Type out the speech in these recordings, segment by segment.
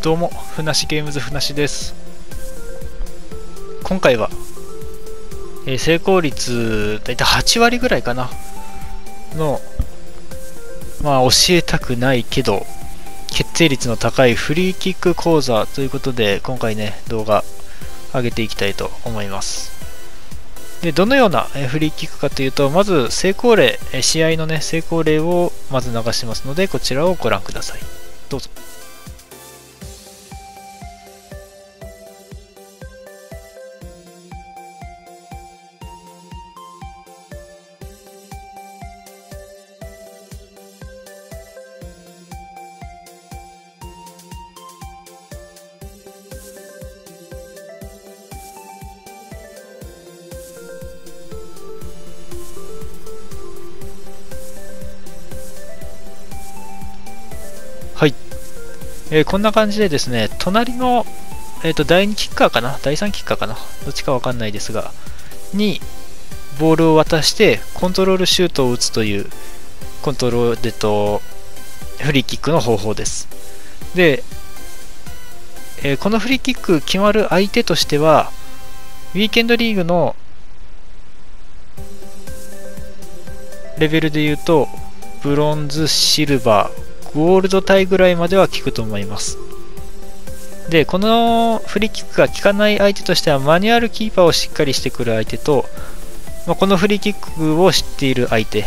どうも、ふなしゲームズふなしです。今回は、成功率だいたい8割ぐらいかなの、教えたくないけど決定率の高いフリーキック講座ということで、今回ね動画上げていきたいと思います。で、どのようなフリーキックかというと、まず成功例、試合のね成功例をまず流しますので、こちらをご覧ください。どうぞ。はい、こんな感じでですね、隣の、第2キッカーかな、第3キッカーかな、どっちかわかんないですが、にボールを渡してコントロールシュートを打つというコントロール、フリーキックの方法です。で、このフリーキック決まる相手としては、ウィーケンドリーグのレベルで言うと、ブロンズ、シルバー、ゴールド帯ぐらいまでは効くと思います。で、このフリーキックが効かない相手としては、マニュアルキーパーをしっかりしてくる相手と、このフリーキックを知っている相手、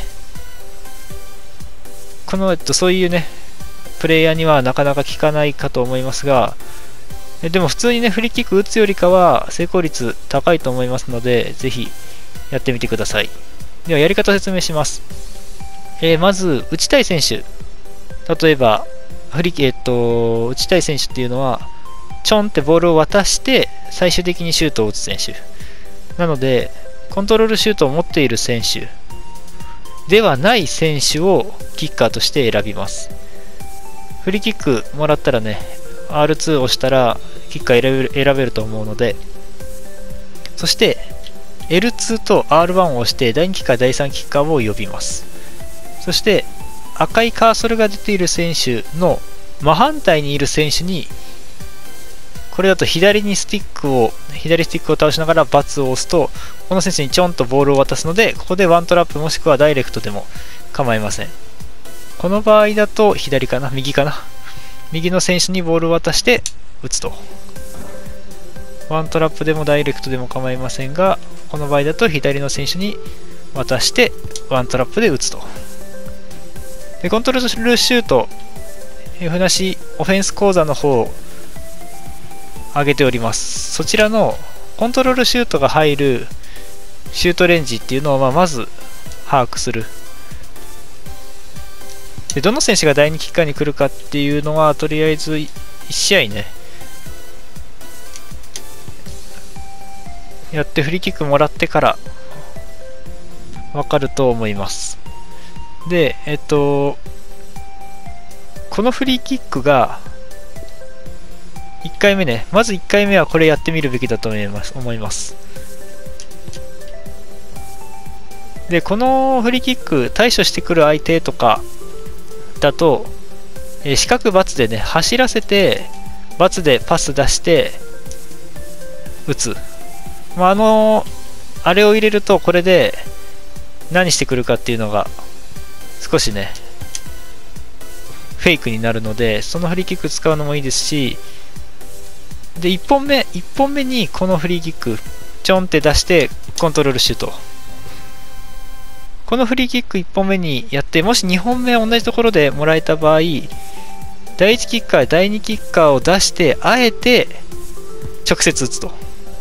この、そういうねプレイヤーにはなかなか効かないかと思いますが、でも普通にねフリーキック打つよりかは成功率高いと思いますので、ぜひやってみてください。ではやり方を説明します。まず打ちたい選手、例えば打ちたい選手っていうのは、ちょんってボールを渡して最終的にシュートを打つ選手なので、コントロールシュートを持っている選手ではない選手をキッカーとして選びます。フリーキックもらったらね R2 を押したらキッカー選べると思うので、そして L2 と R1 を押して第2キッカー第3キッカーを呼びます。そして赤いカーソルが出ている選手の真反対にいる選手に、これだと左スティックを倒しながら×を押すと、この選手にちょんとボールを渡すので、ここでワントラップもしくはダイレクトでも構いません。この場合だと左かな、右かな、右の選手にボールを渡して打つと。ワントラップでもダイレクトでも構いませんが、この場合だと左の選手に渡してワントラップで打つと。で、コントロールシュート、ふなしオフェンス講座の方を上げております。そちらのコントロールシュートが入るシュートレンジっていうのをまず把握する。で、どの選手が第2キッカーに来るかっていうのは、とりあえず1試合ねやってフリーキックもらってから分かると思います。で、このフリーキックが1回目ね、まず1回目はこれやってみるべきだと思います。で、このフリーキック対処してくる相手とかだと、四角×でね走らせて×でパス出して打つ、あれを入れると、これで何してくるかっていうのが少しねフェイクになるので、そのフリーキック使うのもいいですし、で1本目にこのフリーキックちょんって出してコントロールシュート、このフリーキック1本目にやって、もし2本目同じところでもらえた場合、第1キッカー第2キッカーを出してあえて直接打つと、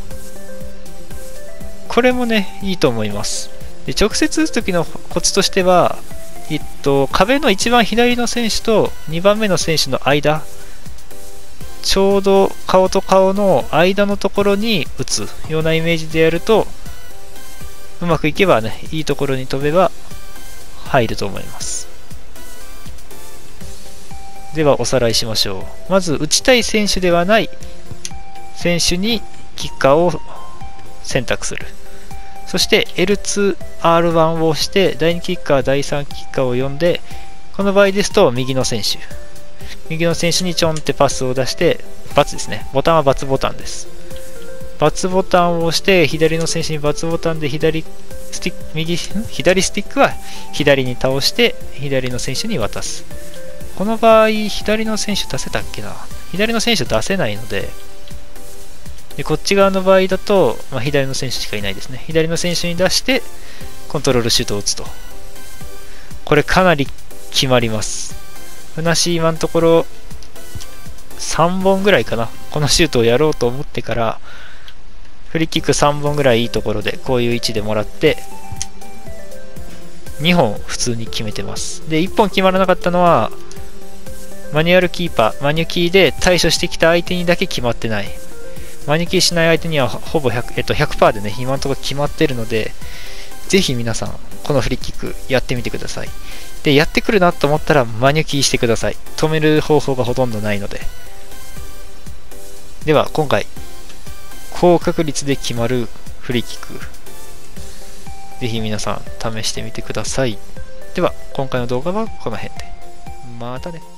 これもねいいと思います。で、直接打つ時のコツとしては、壁の一番左の選手と2番目の選手の間、ちょうど顔と顔の間のところに打つようなイメージでやると、うまくいけばねいいところに飛べば入ると思います。ではおさらいしましょう。まず打ちたい選手ではない選手にキッカーを選択する。そして L2、R1 を押して第2キッカー、第3キッカーを呼んで、この場合ですと右の選手右の選手にちょんってパスを出して、×ですね。ボタンは×ボタンです。×ボタンを押して、左の選手に×ボタンで左スティックは左に倒して、左の選手に渡す。この場合、左の選手出せたっけな。左の選手出せないので、こっち側の場合だと、左の選手しかいないですね。左の選手に出して、コントロールシュートを打つと。これかなり決まります。ふなし今のところ3本ぐらいかな。このシュートをやろうと思ってから、フリーキック3本ぐらいいいところで、こういう位置でもらって、2本普通に決めてます。で、1本決まらなかったのは、マニュアルキーパー、マニュキーで対処してきた相手にだけ決まってない。マニュキーしない相手にはほぼ 100% でね、今のところ決まってるので、ぜひ皆さん、このフリーキックやってみてください。で、やってくるなと思ったらマニュキーしてください。止める方法がほとんどないので。では、今回、高確率で決まるフリーキック。ぜひ皆さん試してみてください。では、今回の動画はこの辺で。またね。